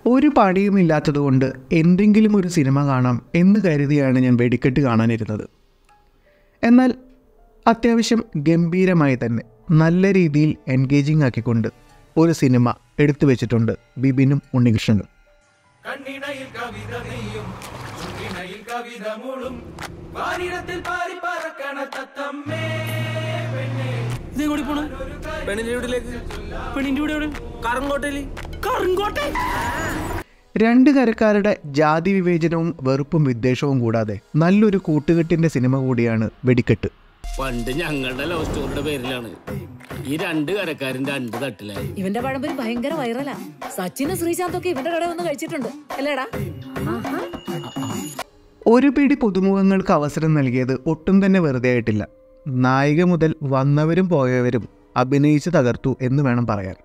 ഒരു പണിയുമില്ലാത്തതുകൊണ്ട് എന്തെങ്കിലും ഒരു സിനിമ കാണാം എന്ന് കരുതിയാണ് ഞാൻ വെടിക്കെട്ട് കാണാനിരുന്നത്. എന്നാൽ അത്യാവശ്യം ഗംഭീരമായി തന്നെ നല്ല രീതിയിൽ എൻഗേജിങ് ആക്കിക്കൊണ്ട് ഒരു സിനിമ എടുത്തു വെച്ചിട്ടുണ്ട് ബിബിനും ഉണ്ണികൃഷ്ണനും. രണ്ട് കരക്കാരുടെ ജാതി വിവേചനവും വെറുപ്പും വിദ്വേഷവും കൂടാതെ നല്ലൊരു കൂട്ടുകെട്ടിന്റെ സിനിമ കൂടിയാണ് വെടിക്കെട്ട്. പണ്ട് ഞങ്ങളുടെ ലവ് സ്റ്റോറിയുടെ പേരിലാണ് ഈ രണ്ട് കരക്കാരൻ രണ്ട് തട്ടിലായി. ഇവന്റെ പഴംപൊരി ഭയങ്കര വൈറലാ. സച്ചിനും ശ്രീശാന്തൊക്കെ ഇവന്റെ കട വന്ന് കഴിച്ചിട്ടുണ്ട് അല്ലേടാ. ഒരു പിടി പുതുമുഖങ്ങൾക്ക് അവസരം നൽകിയത് ഒട്ടും തന്നെ വെറുതെ ആയിട്ടില്ല. നായിക മുതൽ വന്നവരും പോയവരും അഭിനയിച്ച് തകർത്തു എന്ന് വേണം പറയാൻ.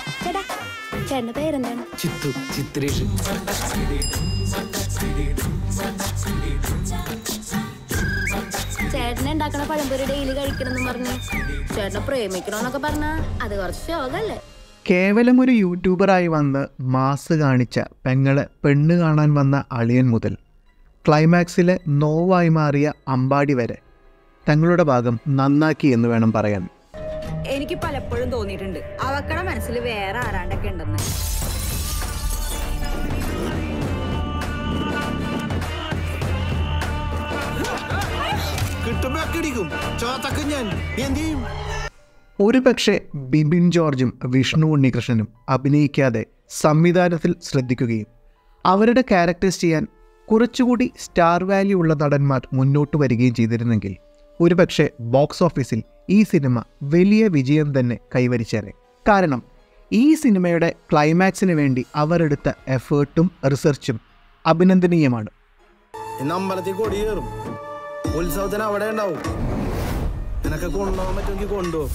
ചേട്ടനെ ഉണ്ടാക്കണ പഴംപൊരി ഡെയിലി കഴിക്കണം പറഞ്ഞു ചേട്ടനെ പ്രേമിക്കണോന്നൊക്കെ പറഞ്ഞ അത് കുറച്ച് ശോകല്ലേ. കേവലം ഒരു യൂട്യൂബറായി വന്ന് മാസ് കാണിച്ച പെങ്ങളെ പെണ്ണ് കാണാൻ വന്ന അളിയൻ മുതൽ ക്ലൈമാക്സിലെ നോവായി മാറിയ അമ്പാടി വരെ തങ്ങളുടെ ഭാഗം നന്നാക്കി എന്ന് വേണം പറയാൻ. എനിക്ക് പലപ്പോഴും തോന്നിയിട്ടുണ്ട് അവക്കടെ മനസ്സിൽ വേറെ ആരാണ്ടൊക്കെ ഉണ്ടെന്ന്. ഒരു പക്ഷേ ബിബിൻ ജോർജും വിഷ്ണു ഉണ്ണികൃഷ്ണനും അഭിനയിക്കാതെ സംവിധാനത്തിൽ ശ്രദ്ധിക്കുകയും അവരുടെ ക്യാരക്ടേഴ്സ് ചെയ്യാൻ കുറച്ചുകൂടി സ്റ്റാർ വാല്യൂ ഉള്ള നടന്മാർ മുന്നോട്ട് വരികയും ചെയ്തിരുന്നെങ്കിൽ ഒരുപക്ഷെ ബോക്സ് ഓഫീസിൽ ഈ സിനിമ വലിയ വിജയം തന്നെ കൈവരിച്ചേനെ. കാരണം ഈ സിനിമയുടെ ക്ലൈമാക്സിന് വേണ്ടി അവരെടുത്ത എഫേർട്ടും റിസർച്ചും അഭിനന്ദനീയമാണ്. അമ്പലത്തിൽ കൊടി കയറും, ഉത്സവത്തിന് അവിടെ ഉണ്ടാവും. നിനക്ക് കൊണ്ടുപോകാൻ പറ്റുമെങ്കിൽ കൊണ്ടുപോകും.